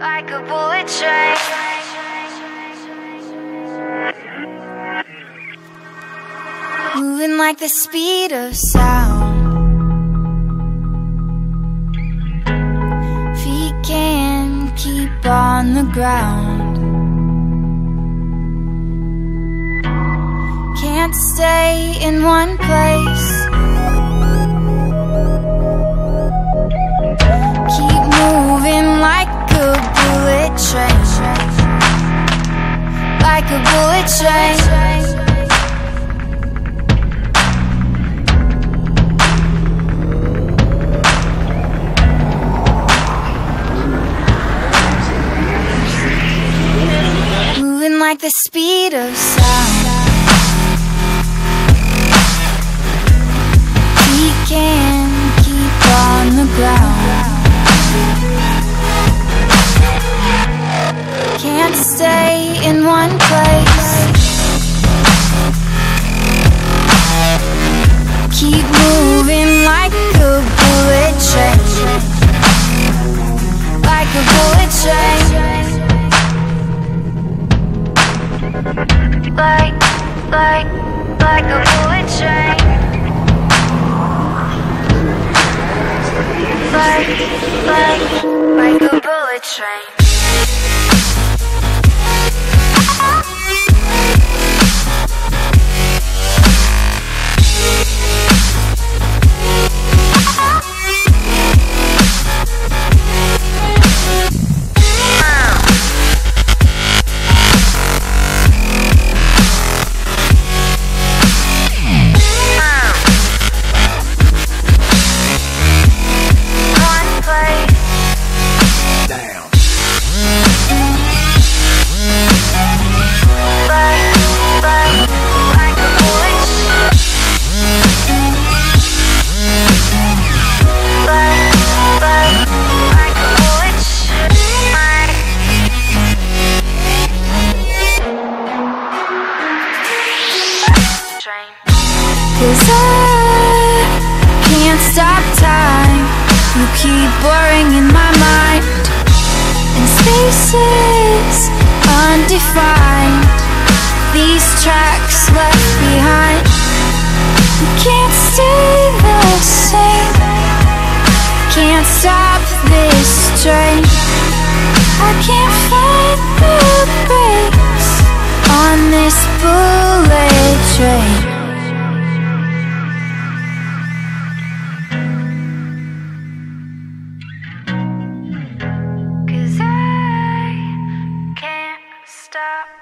like a bullet train. Moving like the speed of sound. Feet can't keep on the ground. Can't stay in one place. Keep moving like a bullet train. Like a bullet train. Moving like the speed of sound. We can't keep on the ground. Can't stay in one place. Keep moving like a bullet train. Like a bullet train. Like a bullet train. Like a bullet train. Cause I can't stop time. You keep boring in my mind. And spaces undefined. These tracks left behind. You can't stay the same. Can't stop this train. I can't find the brakes on this bullet train. Stop.